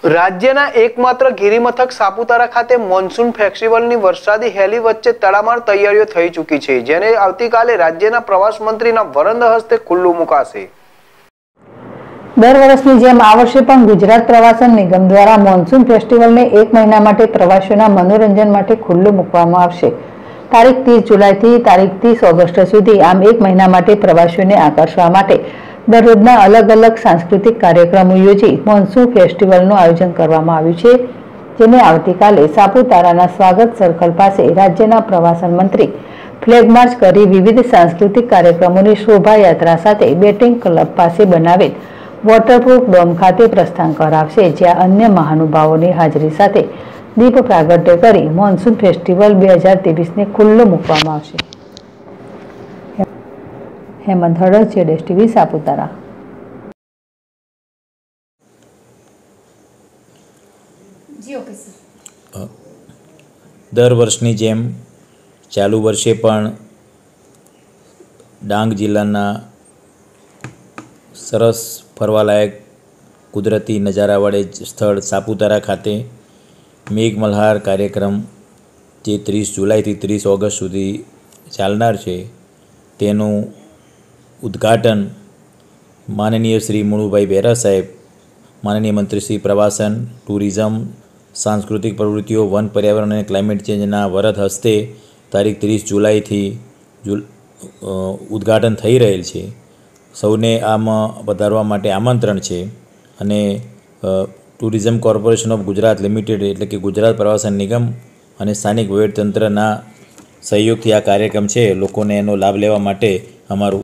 રાજ્યના એકમાત્ર ગિરિમથક સાપુતારા ખાતે મોન્સૂન ફેસ્ટિવલની વરસાદી હેલી વચ્ચે તડામાર તૈયારીઓ થઈ ચૂકી છે, જેને આવતીકાલે રાજ્યના પ્રવાસ મંત્રીના વરંદ હસ્તે ખુલ્લું મુકાશે। દર વર્ષની જેમ આ વર્ષે પણ ગુજરાત પ્રવાસન નિગમ દ્વારા મોન્સૂન ફેસ્ટિવલને 1 મહિના માટે પ્રવાસીઓના મનોરંજન માટે ખુલ્લું મૂકવામાં આવશે। તારીખ 30 જુલાઈથી તારીખ 30 ઓગસ્ટ સુધી આમ 1 મહિના માટે પ્રવાસીઓને આકર્ષવા માટે દરરોજના અલગ અલગ સાંસ્કૃતિક કાર્યક્રમો યોજી મોન્સૂન ફેસ્ટિવલનું આયોજન કરવામાં આવ્યું છે, જેને આવતીકાલે સાપુતારાના સ્વાગત સર્કલ પાસે રાજ્યના પ્રવાસન મંત્રી ફ્લેગ માર્ચ કરી વિવિધ સાંસ્કૃતિક કાર્યક્રમોની શોભાયાત્રા સાથે બેટિંગ ક્લબ પાસે બનાવેલ વોટરપ્રૂફ ડોમ ખાતે પ્રસ્થાન કરાવશે, જ્યાં અન્ય મહાનુભાવોની હાજરી સાથે દીપ પ્રાગટ્ય કરી મોન્સૂન ફેસ્ટિવલ 2023ને ખુલ્લો મૂકવામાં આવશે। हेमंत हड़द, ZSTV सापुतारा। दर वर्षनी जेम चालू वर्षे पण डांग जिल्लाना सरस फरवालायक कुदरती नजारावाळे स्थळ सापुतारा खाते मेघमल्हार कार्यक्रम जे 30 जुलाई थी 30 ऑगस्ट सुधी चालनार छे तेनुं उद्घाटन माननीय श्री मुणुभाई बेरा साहेब, माननीय मंत्री श्री प्रवासन, टूरिज्म, सांस्कृतिक प्रवृत्तिओ, वन पर्यावरण और क्लाइमेट चेन्जना वरद हस्ते तारीख 30 जुलाई थी उद्घाटन थई रहेल छे। सौने आम पधारवा माटे आमंत्रण छे अने tourism corporation of Gujarat limited एटले कि गुजरात प्रवासन निगम अने स्थानिक वहीवटतंत्रना सहयोगथी आ कार्यक्रम छे। लोकोने एनो लाभ लेवा माटे अमारुं